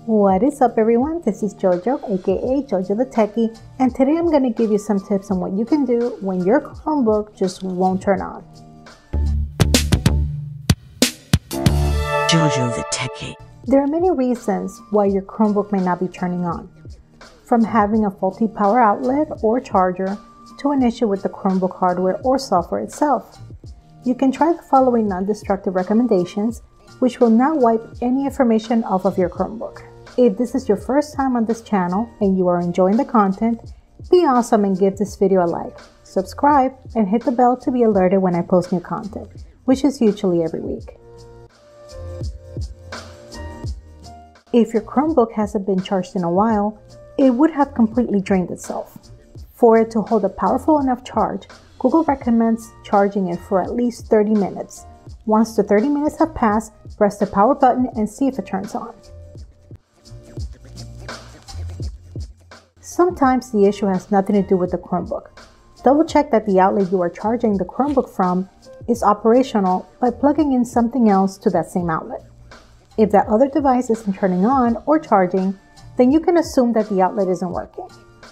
What is up everyone, this is Jojo aka Jojo the Techie, and today I'm going to give you some tips on what you can do when your Chromebook just won't turn on. Jojo the Techie. There are many reasons why your Chromebook may not be turning on, from having a faulty power outlet or charger to an issue with the Chromebook hardware or software itself. You can try the following non-destructive recommendations, which will not wipe any information off of your Chromebook. If this is your first time on this channel and you are enjoying the content, be awesome and give this video a like, subscribe, and hit the bell to be alerted when I post new content, which is usually every week. If your Chromebook hasn't been charged in a while, it would have completely drained itself. For it to hold a powerful enough charge, Google recommends charging it for at least 30 minutes. Once the 30 minutes have passed, press the power button and see if it turns on. Sometimes the issue has nothing to do with the Chromebook. Double check that the outlet you are charging the Chromebook from is operational by plugging in something else to that same outlet. If that other device isn't turning on or charging, then you can assume that the outlet isn't working.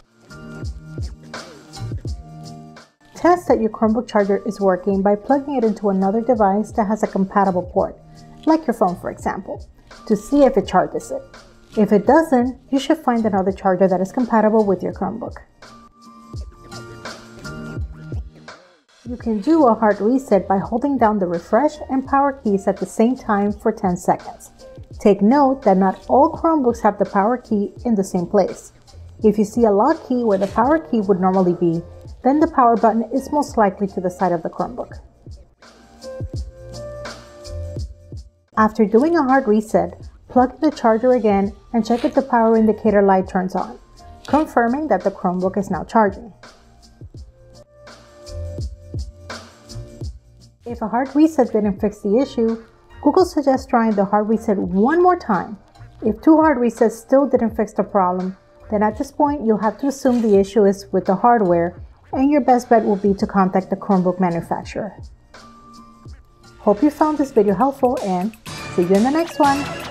Test that your Chromebook charger is working by plugging it into another device that has a compatible port, like your phone for example, to see if it charges it. If it doesn't, you should find another charger that is compatible with your Chromebook. You can do a hard reset by holding down the refresh and power keys at the same time for 10 seconds. Take note that not all Chromebooks have the power key in the same place. If you see a lock key where the power key would normally be, then the power button is most likely to the side of the Chromebook. After doing a hard reset, plug in the charger again and check if the power indicator light turns on, confirming that the Chromebook is now charging. If a hard reset didn't fix the issue, Google suggests trying the hard reset one more time. If 2 hard resets still didn't fix the problem, then at this point you'll have to assume the issue is with the hardware, and your best bet will be to contact the Chromebook manufacturer. Hope you found this video helpful and see you in the next one.